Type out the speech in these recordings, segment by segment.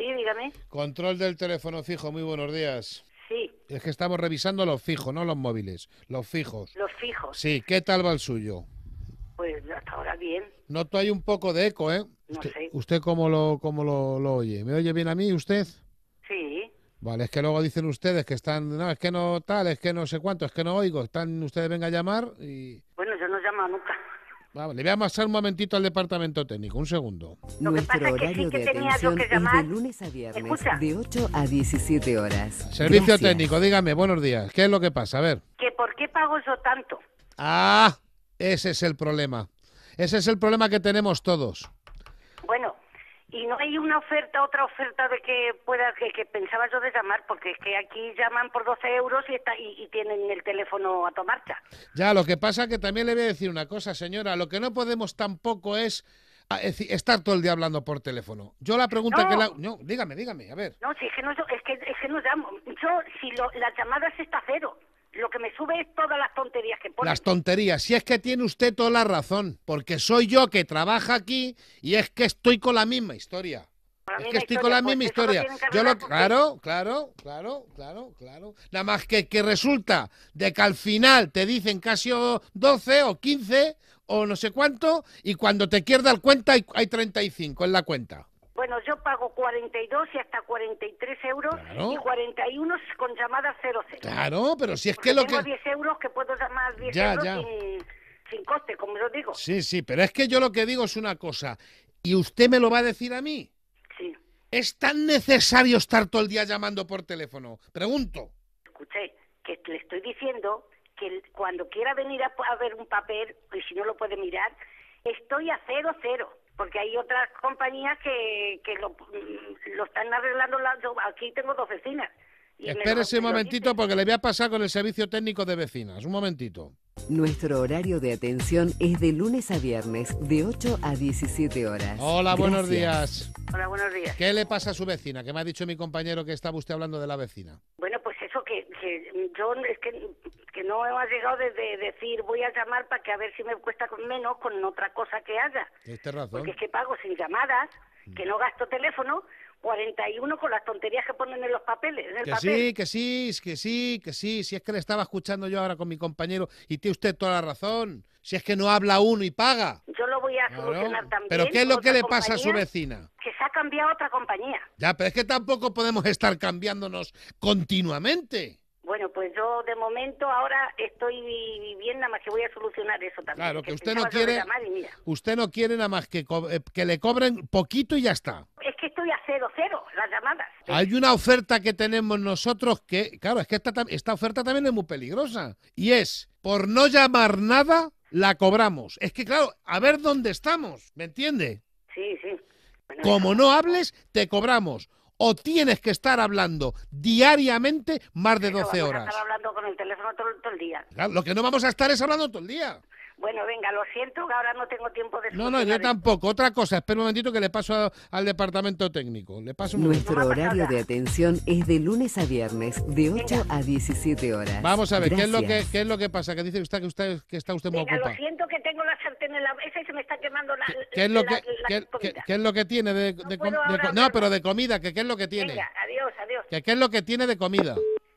Sí, dígame. Control del teléfono fijo, muy buenos días. Sí, Es que estamos revisando los fijos, no los móviles, los fijos. los fijos. Sí, ¿qué tal va el suyo? Pues hasta ahora bien, Noto ahí un poco de eco, ¿eh? no sé. ¿Usted cómo lo oye? ¿Me oye bien a mí usted? Sí, Vale, es que luego dicen ustedes que están, no, es que no tal, es que no sé cuánto, es que no oigo. Están ustedes, venga a llamar y... bueno, yo no llamo nunca. Vale, le voy a pasar un momentito al departamento técnico, un segundo. Lo que pasa Nuestro es que sí horario que de tenía yo atención que es llamar. de lunes a viernes, Escucha. de 8 a 17 horas. Servicio Gracias. técnico, dígame, buenos días. ¿Qué es lo que pasa? A ver. Que ¿por qué pago yo tanto? Ah, ese es el problema. Ese es el problema que tenemos todos. Bueno, y no hay una oferta, otra oferta de que pueda, que pensaba yo de llamar, porque es que aquí llaman por 12 euros y tienen el teléfono a tu marcha. Ya, lo que pasa que también le voy a decir una cosa, señora. Lo que no podemos tampoco es estar todo el día hablando por teléfono. Yo la pregunta No. que la... No, dígame, a ver. No, si es que no, es que no llamo. Yo, si las llamadas está cero. Lo que me sube es todas las tonterías que ponen. Las tonterías. Si es que tiene usted toda la razón, porque soy yo que trabaja aquí y es que estoy con la misma historia. Con la Es misma que estoy con la historia, misma pues eso lo historia. tienen que Yo lo, arreglar claro. Nada más que resulta de que al final te dicen casi 12 o 15 o no sé cuánto y cuando te quieres dar cuenta hay 35 en la cuenta. Bueno, yo pago 42 y hasta 43 euros Claro. y 41 con llamadas 00. Claro, pero si es Porque que lo tengo que... 10 euros que puedo llamar 10 Ya, euros ya. sin coste, como yo digo. Sí, pero es que yo lo que digo es una cosa. ¿Y usted me lo va a decir a mí? Sí, ¿Es tan necesario estar todo el día llamando por teléfono? Pregunto. escuché que le estoy diciendo que cuando quiera venir a ver un papel, y si no lo puede mirar, estoy a 00. Porque hay otras compañías que lo están arreglando. Yo aquí tengo 2 vecinas. Y Espérese un me lo momentito dicen. porque le voy a pasar con el servicio técnico de vecinas. Un momentito. Nuestro horario de atención es de lunes a viernes, de 8 a 17 horas. Hola, buenos Gracias. días. Hola, buenos días. ¿Qué le pasa a su vecina? Que me ha dicho mi compañero que estaba usted hablando de la vecina. Bueno, pues eso que yo es que no ha llegado de decir voy a llamar para que a ver si me cuesta menos con otra cosa que haya. Tienes razón. Porque es que pago sin llamadas, que no gasto teléfono, 41 con las tonterías que ponen en los papeles. En el papel. Que sí. Si es que le estaba escuchando yo ahora con mi compañero y tiene usted toda la razón. Si es que no habla uno y paga. Yo lo voy a Claro. solucionar también. ¿Pero qué es lo con que otra le pasa a su compañía, vecina? Que se ha cambiado a otra compañía. Ya, pero es que tampoco podemos estar cambiándonos continuamente. Bueno, pues yo de momento ahora estoy bien, nada más que voy a solucionar eso también. Claro, que usted no pensaba yo de quiere, llamar y mira. usted no quiere nada más que le cobren poquito y ya está. Es que estoy a 00 las llamadas. Hay una oferta que tenemos nosotros que, claro, es que esta oferta también es muy peligrosa. Y es, por no llamar nada, la cobramos. Es que, claro, a ver dónde estamos, ¿me entiende? Sí. Bueno, Como no hables, te cobramos. O tienes que estar hablando diariamente más de 12 vamos a horas. estar hablando con el teléfono todo el día. Claro, lo que no vamos a estar es hablando todo el día. Bueno, venga, lo siento, que ahora no tengo tiempo de No, solucionar yo esto. tampoco. Otra cosa, espera un momentito que le paso al departamento técnico. Le paso un momento. Nuestro No me ha pasado horario nada. de atención es de lunes a viernes, de 8 a 17 horas. Vamos a ver, Gracias. ¿qué es lo que pasa? Que dice usted que está usted muy Venga, lo ocupada. siento que tengo la sartén en la... Esa y se me está quemando la ¿Qué es lo que, la comida. qué es lo que tiene No puedo ahora no, hablar pero más. de comida, ¿qué es lo que tiene? Venga, adiós. ¿Qué es lo que tiene de comida?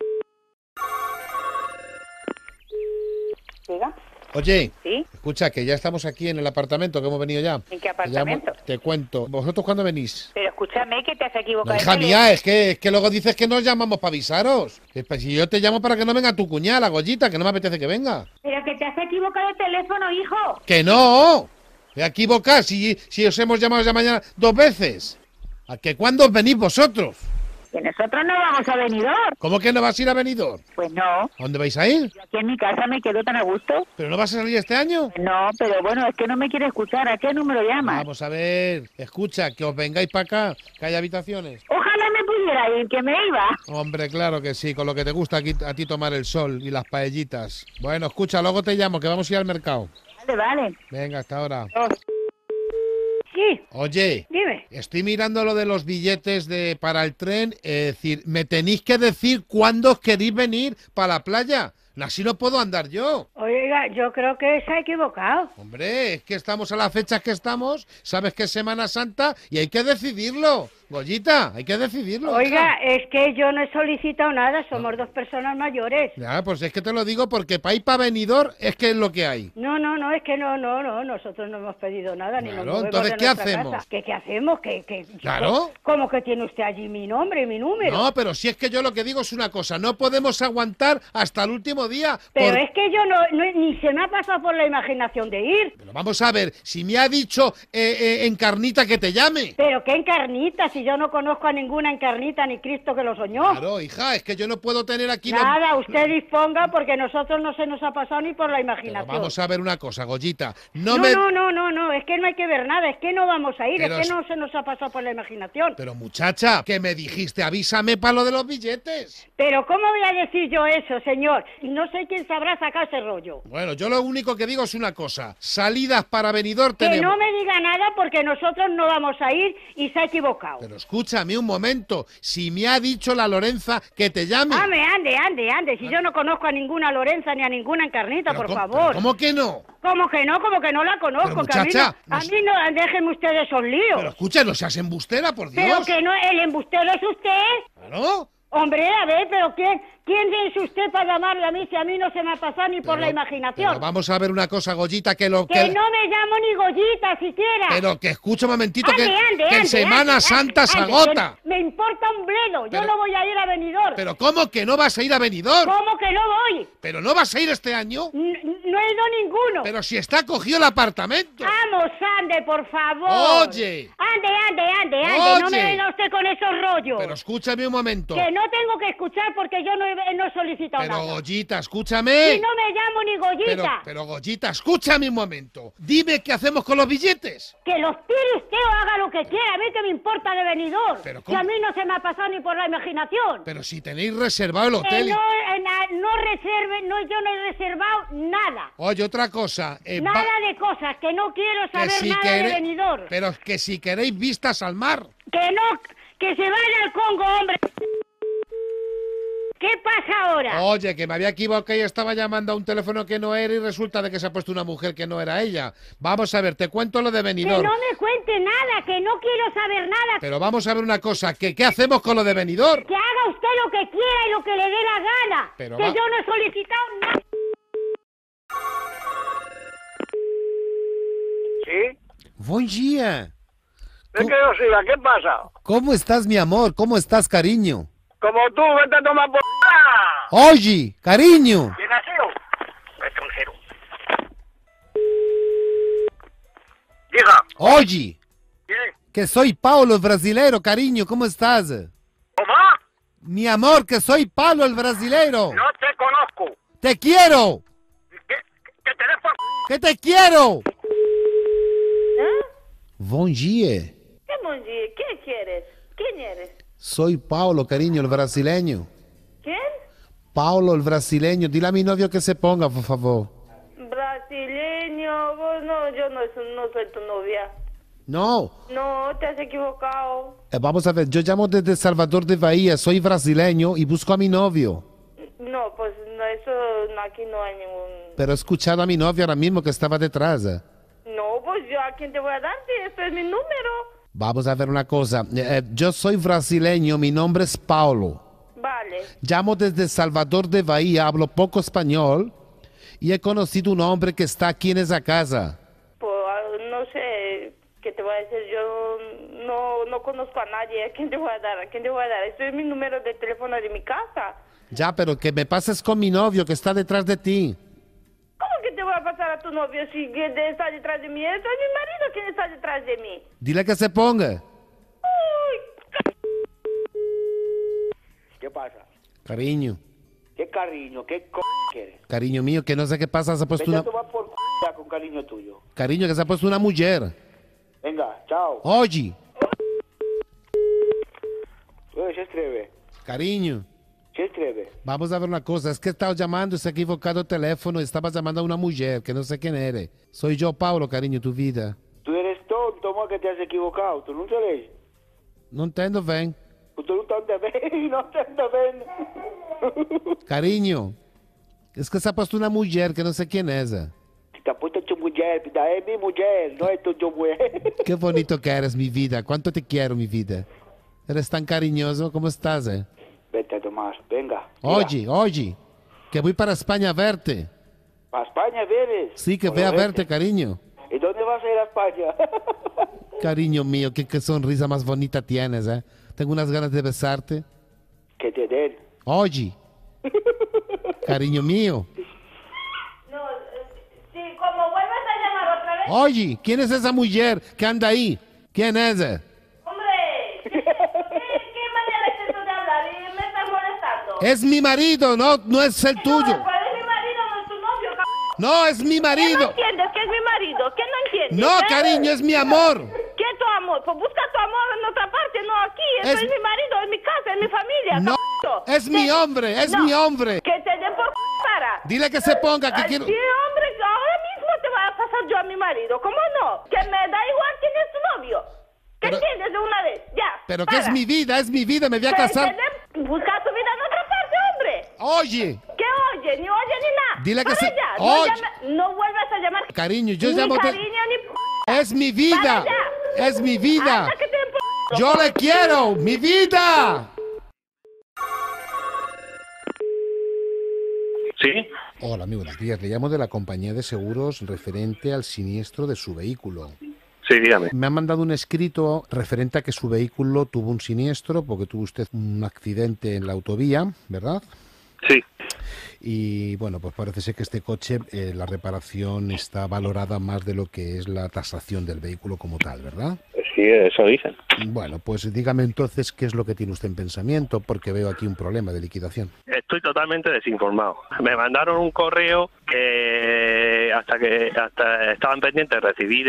¿Diga? Oye, ¿Sí? escucha, que ya estamos aquí en el apartamento, que hemos venido ya. ¿En qué apartamento? Te cuento. ¿Vosotros cuándo venís? Pero escúchame, que te has No, equivocado. hija mía, es que luego dices que nos llamamos para avisaros. Si yo te llamo para que no venga tu cuñada, la Goyita, que no me apetece que venga. Pero que te has equivocado de teléfono, hijo. ¡Que no! Me he equivocado si os hemos llamado ya mañana 2 veces. ¿A que cuándo os venís vosotros? Que nosotros no vamos a venidor. ¿Cómo que no vas a ir a Benidorm? Pues no. ¿A dónde vais a ir? Yo aquí en mi casa me quedo tan a gusto. ¿Pero no vas a salir este año? No, pero bueno, es que no me quiere escuchar. ¿A qué número llamas? Vamos a ver, escucha, que os vengáis para acá, que hay habitaciones. Ojalá me pudiera ir, que me iba. Hombre, claro que sí, con lo que te gusta aquí, a ti tomar el sol y las paellitas. Bueno, escucha, luego te llamo, que vamos a ir al mercado. Vale. Venga, hasta ahora. Sí, Oye, dime. estoy mirando lo de los billetes para el tren, es decir, me tenéis que decir cuándo os queréis venir para la playa. Así no puedo andar yo. Oiga, yo creo que se ha equivocado. Hombre, es que estamos a las fechas que estamos, sabes que es Semana Santa y hay que decidirlo. Goyita, hay que decidirlo. Oiga, hija. es que yo no he solicitado nada, somos dos personas mayores. Ya, pues es que te lo digo porque para ir para Benidorm es que es lo que hay. No, es que no, nosotros no hemos pedido nada, ni nos Claro, movemos entonces, de ¿qué nuestra hacemos? casa. ¿Qué hacemos? Claro. ¿Cómo que tiene usted allí mi nombre y mi número? No, pero si es que yo lo que digo es una cosa, no podemos aguantar hasta el último día. Pero es que yo ni se me ha pasado por la imaginación de ir. Pero vamos a ver, si me ha dicho Encarnita que te llame. Pero qué encarnita, si yo no conozco a ninguna encarnita ni Cristo que lo soñó. Claro, hija, es que yo no puedo tener aquí... Nada, usted disponga porque nosotros no se nos ha pasado ni por la Pero imaginación. vamos a ver una cosa, Goyita. No, es que no hay que ver nada, es que no vamos a ir, Pero es que no se nos ha pasado por la imaginación. Pero muchacha, que me dijiste, avísame para lo de los billetes. Pero ¿cómo voy a decir yo eso, señor? No sé quién sabrá sacar ese rollo. Bueno, yo lo único que digo es una cosa, salidas para Benidorm Que tenemos... no me diga nada porque nosotros no vamos a ir y se ha equivocado. Pero escúchame un momento, si me ha dicho la Lorenza que te llame... Ande, si yo no conozco a ninguna Lorenza ni a ninguna encarnita, Pero por ¿cómo- favor. pero ¿Cómo que no? ¿Cómo que no la conozco? Pero, que muchacha, a mí no, déjenme ustedes esos líos. Pero escucha, no seas embustera, por Dios. Pero que no, el embustero es usted. Claro. Hombre, a ver, pero ¿quién es usted para llamarle a mí si a mí no se me ha pasado ni por la imaginación? Pero vamos a ver una cosa, Goyita, que Que no me llamo ni Goyita siquiera. Pero que escucha un momentito, Ande, que en Semana Santa se agota. Me importa un bledo, yo Pero- no voy a ir a Benidorm. Pero ¿cómo que no vas a ir a Benidorm? ¿Cómo que no voy? Pero no vas a ir este año. No he ido ninguno. Pero si está cogido el apartamento. Vamos, ande, por favor. Oye. Ande. No me Oye. venga usted con esos rollos. Pero escúchame un momento. Que no tengo que escuchar porque yo no he solicitado Pero nada. Goyita, escúchame. Y no me llamo ni Goyita. Pero Goyita, escúchame un momento. Dime qué hacemos con los billetes. Que los tire usted o haga lo que quiera. A mí que me importa de Benidorm. Pero Que ¿cómo? a mí no se me ha pasado ni por la imaginación. Pero si tenéis reservado el Que hotel. no reserve, yo no he reservado nada. Oye, otra cosa. Nada de cosas, que no quiero saber nada de Benidorm. Pero que si queréis vistas al mar. Que no, que se vaya al Congo, hombre. ¿Qué pasa ahora? Oye, que me había equivocado y estaba llamando a un teléfono que no era y resulta de que se ha puesto una mujer que no era ella. Vamos a ver, te cuento lo de Que Benidorm. no me cuente nada, que no quiero saber nada. Pero vamos a ver una cosa, que ¿qué hacemos con lo de Benidorm? Que haga usted lo que quiera y lo que le dé la gana. Pero que va- yo no he solicitado nada. ¿Sí? Buen día. Es que yo siga, ¿qué pasa? ¿Cómo estás, mi amor? ¿Cómo estás, cariño? Como tú, vete a tomar por... Oye, cariño. ¿Quién ha sido? Vete un cero. Diga, Oye, ¿quién? que soy Paulo el brasilero, cariño. ¿Cómo estás? ¿Cómo? Mi amor, que soy Paulo el brasilero. No te conozco. Te quiero. ¿Qué teléfono? Que te quiero. ¿Eh? Buen día. ¿Qué buen día? ¿Qué quieres? ¿Quién eres? Soy Paulo, cariño, el brasileño. ¿Quién? Paulo el brasileño. Dile a mi novio que se ponga, por favor. Brasileño. No, yo no soy tu novia. No. No, te has equivocado. Vamos a ver, yo llamo desde Salvador de Bahía. Soy brasileño y busco a mi novio. No, pues no, eso aquí no hay ningún... Pero he escuchado a mi novio ahora mismo que estaba detrás. No, pues yo a quién te voy a dar, si este es mi número. Vamos a ver una cosa. Yo soy brasileño, mi nombre es Paulo. Vale. Llamo desde Salvador de Bahía, hablo poco español y he conocido un hombre que está aquí en esa casa. Pues no sé qué te voy a decir. Yo no conozco a nadie. ¿A quién te voy a dar? ¿A quién te voy a dar? Este es mi número de teléfono de mi casa. Ya, pero que me pases con mi novio que está detrás de ti. ¿Cómo que te voy a pasar a tu novio si está detrás de mí? Es mi marido quien está detrás de mí. Dile que se ponga. ¿Qué pasa? Cariño, ¿Qué cariño? ¿Qué quieres? cariño mío, que no sé qué pasa, se ha puesto Vete a una... tomar por ya con cariño tuyo. Cariño, que se ha puesto una mujer. Venga, chao. Oye, Oye, se escribe. cariño, Se escribe. vamos a ver una cosa. Es que estaba llamando y se ha equivocado el teléfono y estabas llamando a una mujer que no sé quién eres. Soy yo, Paulo, cariño, tu vida. Tú eres tonto, más que te has equivocado. ¿Tú no sabes? No entiendo, ven. Tú no te ves, no te ves. Cariño, es que se ha puesto una mujer que no sé quién es. Si te ha puesto tu mujer, es mi mujer, no es tu mujer. Qué bonito que eres, mi vida. Cuánto te quiero, mi vida. Eres tan cariñoso. ¿Cómo estás, Vete, Tomás, venga. Oye, que voy para España a verte. ¿A España vienes? Sí, que voy a verte, cariño. ¿Y dónde vas a ir a España? Cariño mío, qué sonrisa más bonita tienes, Tengo unas ganas de besarte. Que te den. Oye, cariño mío. No, sí, como vuelves a llamar otra vez. Oye, ¿quién es esa mujer que anda ahí? ¿Quién es? Hombre, ¿qué manera es eso de hablar? Y me estás molestando. Es mi marido, no es el tuyo. ¿Cuál es mi marido? No es tu novio, No, es mi ¿Qué no marido. entiendes que es mi marido? ¿Qué no entiendes? No, cariño, es mi amor. ¿Qué tu amor? Pues busca tu amor en otra parte, no aquí. Eso es mi marido, es mi casa, es mi familia. No, es mi hombre, es mi hombre. Que te den por para. Dile que se ponga, que Ay, quiero... sí, hombre, que ahora mismo te voy a pasar yo a mi marido. ¿Cómo no? Que me da igual quién es tu novio. ¿Qué Pero- entiendes de una vez? Ya. Pero que es mi vida, me voy a Que casar. te den- Busca tu vida en otra parte, hombre. Oye, ¿Qué oye? Ni oye ni nada. Dile que Para se- allá. Oye. No vuelvas a llamar. cariño, yo ni llamo... cariño ni Es mi vida, Para allá. es mi vida. Anda que te den por- Yo le quiero, mi vida. ¿Sí? Hola, muy buenos días. Le llamo de la compañía de seguros referente al siniestro de su vehículo. Sí, dígame. Me han mandado un escrito referente a que su vehículo tuvo un siniestro porque tuvo usted un accidente en la autovía, ¿verdad? Sí. Y bueno, pues parece ser que este coche, la reparación está valorada más de lo que es la tasación del vehículo como tal, ¿verdad? Sí, eso dicen. Bueno, pues dígame entonces qué es lo que tiene usted en pensamiento, porque veo aquí un problema de liquidación. Estoy totalmente desinformado. Me mandaron un correo que hasta estaban pendientes de recibir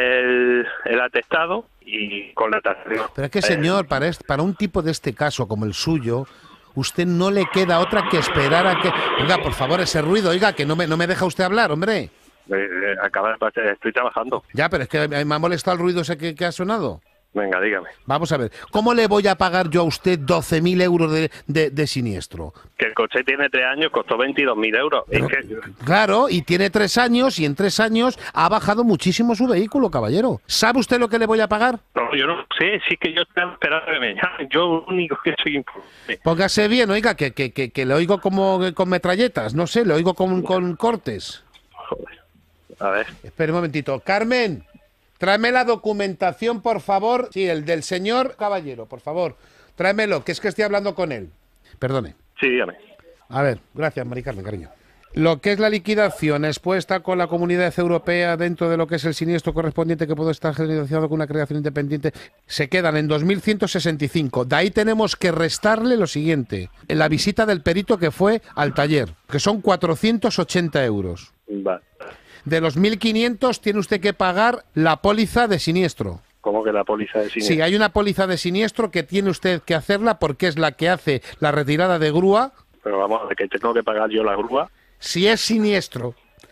el atestado y con la tasación. Pero es que, señor, para un tipo de este caso como el suyo, usted no le queda otra que esperar a que... Oiga, por favor, ese ruido, oiga, que no me deja usted hablar, hombre. Acaba de pasar, estoy trabajando. Ya, pero es que me ha molestado el ruido ese que ha sonado. Venga, dígame. Vamos a ver, ¿cómo le voy a pagar yo a usted 12.000 euros de siniestro? Que el coche tiene 3 años, costó 22.000 euros. Pero, Es que, claro, y tiene 3 años, y en 3 años ha bajado muchísimo su vehículo, caballero. ¿Sabe usted lo que le voy a pagar? no, yo no sé, sí que yo estoy esperando que me llamen. Yo lo único que soy imposible. Póngase bien, oiga, que le oigo como con metralletas, no sé, le oigo con cortes. Joder. A ver. Espera un momentito. Carmen, tráeme la documentación, por favor. Sí, el del señor caballero, por favor. Tráemelo, que es que estoy hablando con él. Perdone. Sí, dígame. A ver, gracias, Mari Carmen, cariño. Lo que es la liquidación expuesta con la Comunidad Europea dentro de lo que es el siniestro correspondiente que puede estar generalizado con una creación independiente, se quedan en 2.165. De ahí tenemos que restarle lo siguiente. En la visita del perito que fue al taller, que son 480 euros. Vale. De los 1.500 tiene usted que pagar la póliza de siniestro. ¿Cómo que la póliza de siniestro? Sí, hay una póliza de siniestro que tiene usted que hacerla porque es la que hace la retirada de grúa. Pero vamos a ver, que tengo que pagar yo la grúa. Si es siniestro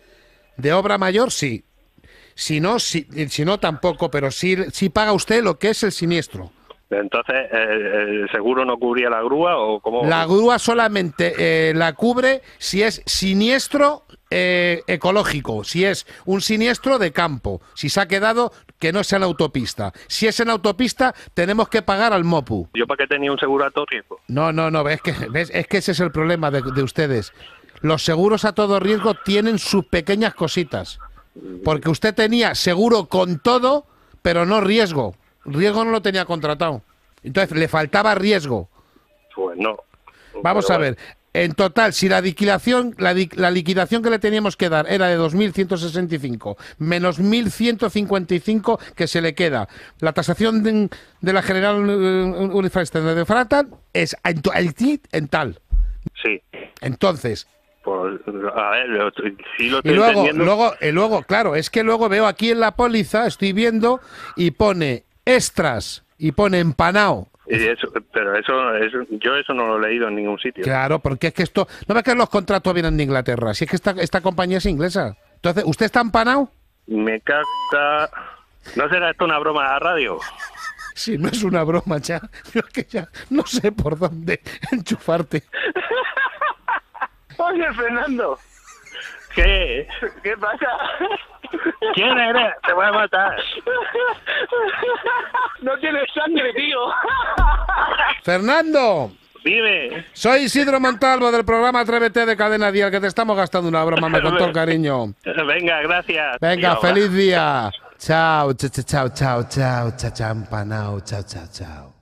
de obra mayor, sí. Si no tampoco, pero sí paga usted lo que es el siniestro. Entonces, ¿el seguro no cubría la grúa o cómo? La grúa solamente la cubre si es siniestro ecológico, si es un siniestro de campo, si se ha quedado que no sea en autopista. Si es en autopista, tenemos que pagar al MOPU. ¿Yo para qué tenía un seguro a todo riesgo? No, es que ese es el problema de ustedes. Los seguros a todo riesgo tienen sus pequeñas cositas. Porque usted tenía seguro con todo, pero no riesgo. Riesgo no lo tenía contratado. Entonces, le faltaba riesgo. Pues no. Vamos a ver. En total, si la liquidación que le teníamos que dar era de 2.165 menos 1.155 que se le queda, la tasación de la General Universal de Frata es en tal. Sí. Entonces, Pues, a ver, sí lo estoy y entendiendo. luego, claro, es que luego veo aquí en la póliza, estoy viendo, y pone extras, y pone empanado. Y eso, pero yo eso no lo he leído en ningún sitio. Claro, porque es que esto... ¿No ves que los contratos vienen de Inglaterra? Si es que esta compañía es inglesa. Entonces, ¿usted está empanado? Me caga... ¿No será esto una broma a la radio? Sí, no es una broma, ya. Yo es que ya no sé por dónde enchufarte. Oye, Fernando, ¿Qué? ¿qué pasa? ¿Quién eres? Te voy a matar. No tienes sangre, tío. Fernando. Dime. Soy Isidro Montalvo del programa Atrévete de Cadena Dial, que te estamos gastando una broma, me contó el cariño. Venga, gracias. Venga, Dios, feliz día. Chao, chao, chao, chao, chao, chao, chao, empanao, chao, chao, chao.